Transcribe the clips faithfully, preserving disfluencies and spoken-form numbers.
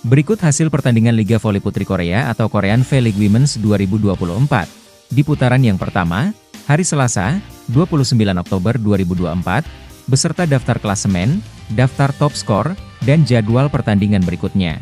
Berikut hasil pertandingan Liga Voli Putri Korea atau Korean V-League Women's dua ribu dua puluh empat. Di putaran yang pertama, hari Selasa, dua puluh sembilan Oktober dua ribu dua puluh empat, beserta daftar klasemen, daftar top skor, dan jadwal pertandingan berikutnya.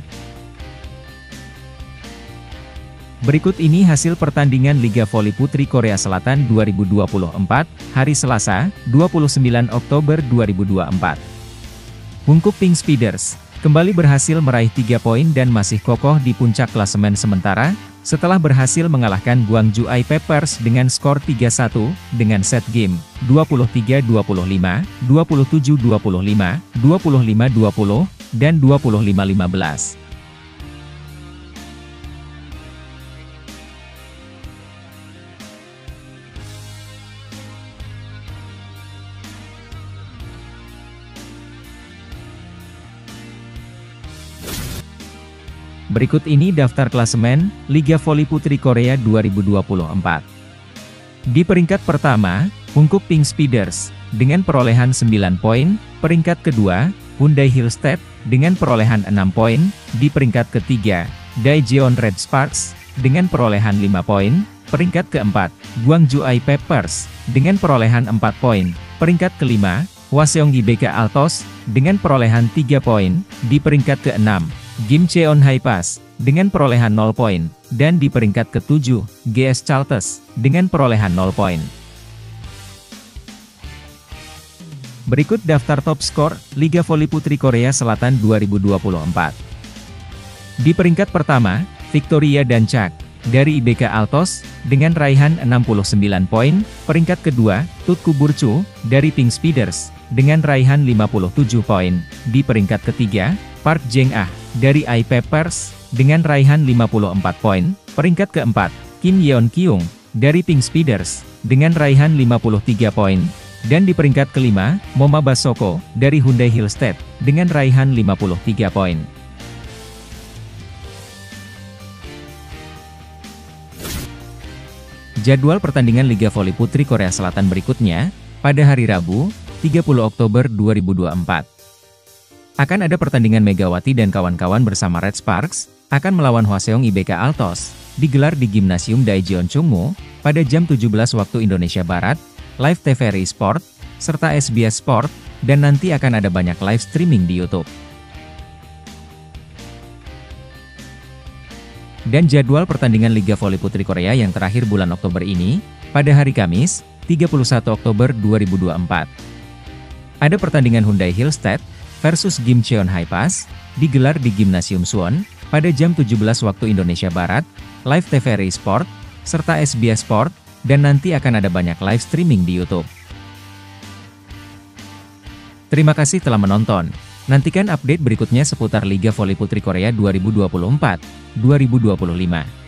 Berikut ini hasil pertandingan Liga Voli Putri Korea Selatan dua ribu dua puluh empat, hari Selasa, dua puluh sembilan Oktober dua ribu dua puluh empat. Hungkuk Pink Speeders kembali berhasil meraih tiga poin dan masih kokoh di puncak klasemen sementara, setelah berhasil mengalahkan Gwangju I Pepers dengan skor tiga satu, dengan set game, dua puluh tiga dua puluh lima, dua puluh tujuh dua puluh lima, dua puluh lima dua puluh, dan dua puluh lima lima belas. Berikut ini daftar klasemen Liga Voli Putri Korea dua ribu dua puluh empat. Di peringkat pertama, Hungkuk Pink Speeders dengan perolehan sembilan poin, peringkat kedua, Hyundai Hillstead dengan perolehan enam poin, di peringkat ketiga, Daejeon Red Sparks dengan perolehan lima poin, peringkat keempat, Gwangju I Pepers dengan perolehan empat poin, peringkat kelima, Hwaseong I B K Altos dengan perolehan tiga poin, di peringkat keenam, Gimcheon Haipas dengan perolehan nol poin, dan di peringkat ketujuh, G S Chalters dengan perolehan nol poin. Berikut daftar top skor Liga Voli Putri Korea Selatan dua ribu dua puluh empat. Di peringkat pertama, Victoria Danchak dari I B K Altos dengan raihan enam puluh sembilan poin, peringkat kedua, Tutku Burcu dari Pink Speeders dengan raihan lima puluh tujuh poin, di peringkat ketiga, Park Jeng-ah dari I Pepers dengan raihan lima puluh empat poin, peringkat keempat, Kim Yeon-kyung dari Pink Speeders dengan raihan lima puluh tiga poin, dan di peringkat kelima, Moma Basoko dari Hyundai Hillstead dengan raihan lima puluh tiga poin. Jadwal pertandingan Liga Voli Putri Korea Selatan berikutnya, pada hari Rabu, tiga puluh Oktober dua ribu dua puluh empat. Akan ada pertandingan Megawati dan kawan-kawan bersama Red Sparks, akan melawan Hwaseong I B K Altos, digelar di Gimnasium Daejeon Chungmu, pada jam tujuh belas waktu Indonesia Barat, live T V R I Sport, serta S B S Sport, dan nanti akan ada banyak live streaming di YouTube. Dan jadwal pertandingan Liga Voli Putri Korea yang terakhir bulan Oktober ini, pada hari Kamis, tiga puluh satu Oktober dua ribu dua puluh empat. Ada pertandingan Hyundai Hillstead versus Gimcheon Haipas, digelar di Gimnasium Suwon, pada jam tujuh belas waktu Indonesia Barat, live T V R I Sport, serta S B S Sport, dan nanti akan ada banyak live streaming di YouTube. Terima kasih telah menonton. Nantikan update berikutnya seputar Liga Voli Putri Korea dua ribu dua puluh empat dua ribu dua puluh lima.